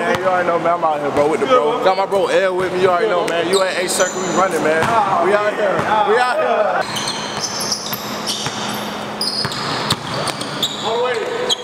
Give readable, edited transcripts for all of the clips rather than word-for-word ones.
man. You already know, man. I'm out here, bro, with the bro. Got my bro L with me. You already know, man. You ain't A-Circle, we running, man. We out here. We out here. All the way.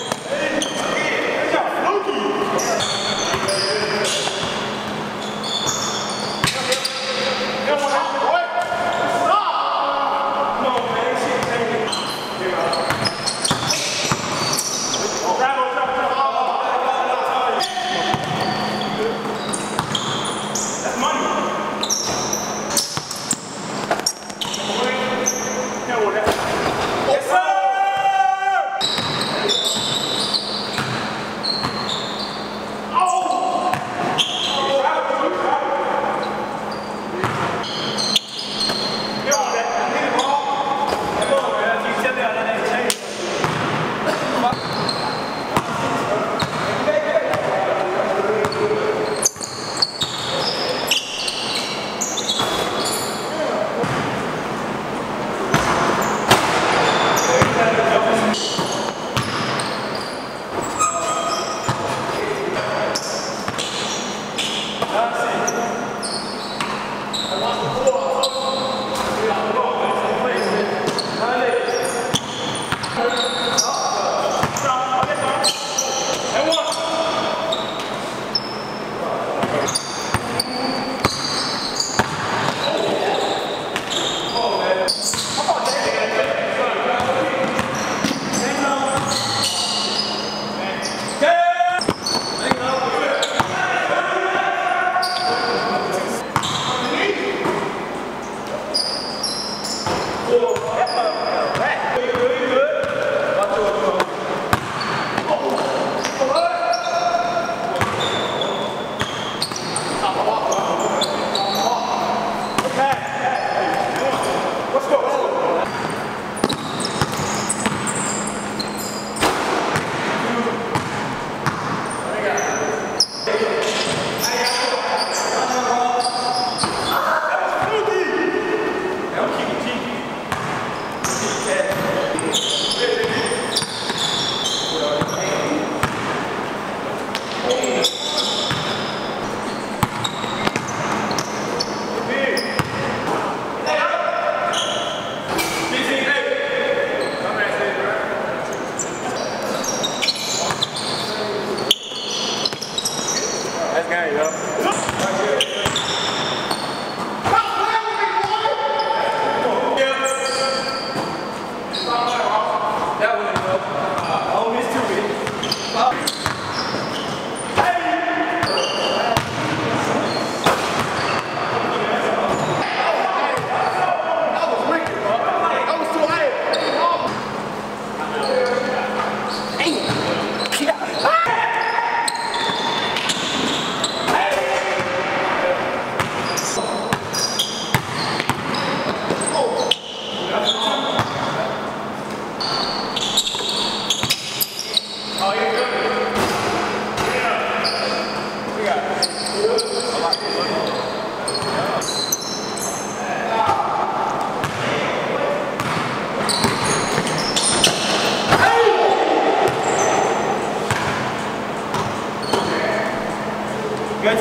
That's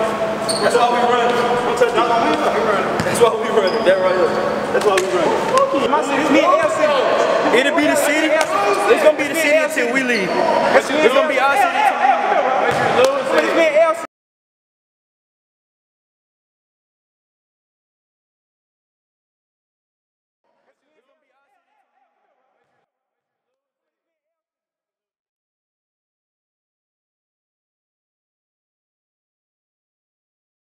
why we run. That's why we run. That right here. That's why we run. It's me and L City. It'll be the city. It's gonna be the city until we leave. It's gonna be our city until we leave. It's me and L City.